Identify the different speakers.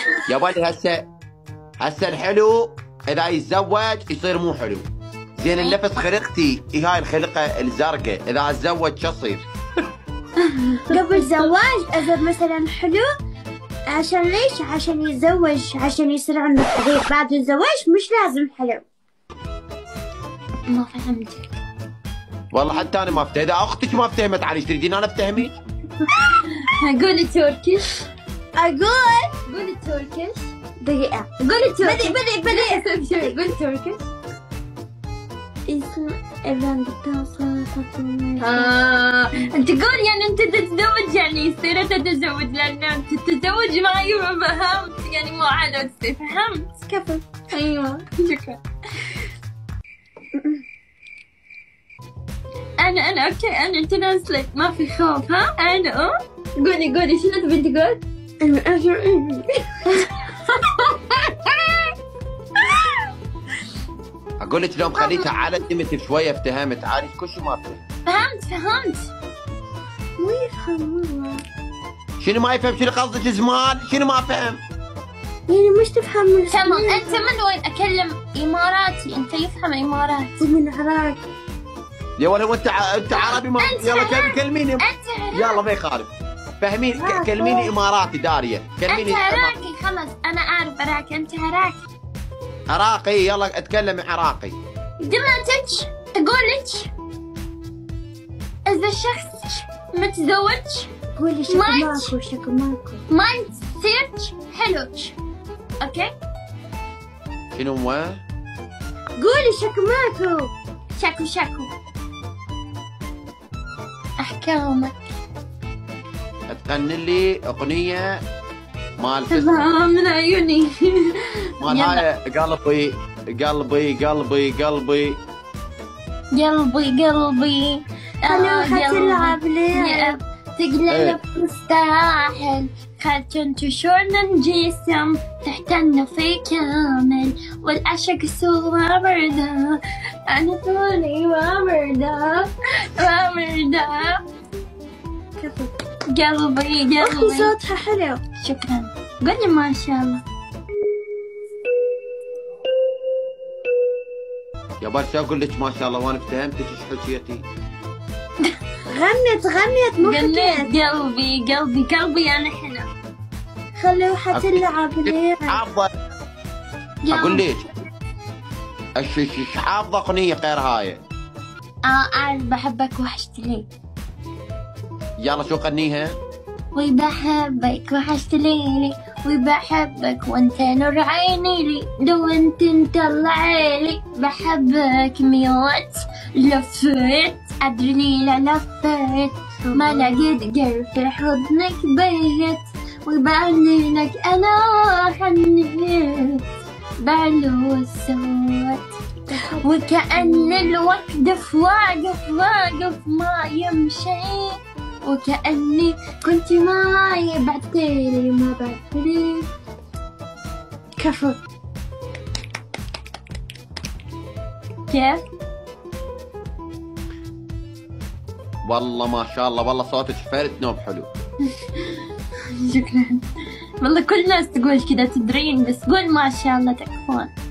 Speaker 1: يا ولدي هسه الحلو اذا يتزوج يصير مو حلو. زين النفس خلقتي هاي الخلقه الزرقاء، اذا اتزوج شو يصير؟
Speaker 2: قبل زواج اذا مثلا حلو عشان ليش؟ عشان يتزوج، عشان يصير عنده حبيب. بعد الزواج مش لازم حلو.
Speaker 3: ما فهمتك
Speaker 1: والله حتى انا ما فهمت. اذا اختك ما فهمت علي تريدين انا افتهمك؟
Speaker 3: قولي تركيش.
Speaker 2: قولي
Speaker 3: تركيش.
Speaker 2: دقيقة.
Speaker 3: قولي تركيش.
Speaker 2: بدي
Speaker 3: قولي تركيش.
Speaker 2: اسم ايفان
Speaker 3: انت قول يعني انت تتزوج، يعني يصير انت تتزوج، لان انت تتزوج معي ما فهمت يعني مو على تصير. فهمت
Speaker 2: كفو.
Speaker 3: ايوه شكرا. انا اوكي، انا تناسلك ما في خوف. ها انا قولي شنو تبي تقول؟
Speaker 1: اقول لك لو خليتها على دمتك شويه افتهمت عادي كل شيء ما
Speaker 3: فهمت.
Speaker 2: مو يفهم والله.
Speaker 1: شنو ما يفهم؟ شنو قصدك زمان؟ شنو ما فهم؟
Speaker 2: يعني مش تفهم.
Speaker 3: تمام. انت من وين؟ اكلم اماراتي، انت يفهم اماراتي.
Speaker 2: من العراق.
Speaker 1: يا ولد وانت عربي ما يلا كلميني.
Speaker 3: انت
Speaker 1: يلا ما يخالف فهمين. كلميني اماراتي داريه. كلميني
Speaker 3: انت عراقي. خلاص انا اعرف عراقي. انت
Speaker 1: عراقي. يلا اتكلم عراقي.
Speaker 3: دمتك تقولك اذا شخص متزوج
Speaker 2: قولي شكو ماكو
Speaker 3: ما يصيرش حلوك. اوكي
Speaker 1: شنو هو؟
Speaker 2: قولي شكو ماكو.
Speaker 3: شكو احكامك.
Speaker 1: تغني لي اغنيه مال
Speaker 3: من عيوني.
Speaker 1: مال هاي قلبي
Speaker 3: قلبي
Speaker 2: حتلعب ليه
Speaker 3: تقلب مستاهل. كنت شورنا جسم تحتنا في كامل، والعشق سوى بردة. أنا طولي وبردة قلبي.
Speaker 2: أختي صوتها حلو.
Speaker 3: شكرا. قولي ما شاء الله.
Speaker 1: يا برشا اقول لك ما شاء الله وانا افتهمتك ايش حكيتي.
Speaker 2: غنت مو حكيت.
Speaker 3: قلبي انا هنا.
Speaker 2: خلوها حتلعب ليه.
Speaker 1: حافظه اقول لك ايش حافظه اغنيه غير هاي؟
Speaker 3: اعرف بحبك وحشتلي.
Speaker 1: يلا شو غنيها؟
Speaker 3: وبحبك وحشتليلي، وبحبك وانت نور عيني لي، لو انت طلعيلي. بحبك ميوت لفيت ادري لفيت، ما لقيت غير في حضنك بيت. وبعلنك انا حنيت بعلو الصوت، وكأن الوقت واقف ما يمشي، وكأني كنت معي بعتلي ما بعتلي.
Speaker 2: كفو.
Speaker 3: كيف؟
Speaker 1: والله ما شاء الله، والله صوتك فرد نوم حلو.
Speaker 3: شكرا. والله كل الناس تقول كذا تدرين، بس قول ما شاء الله تكفون.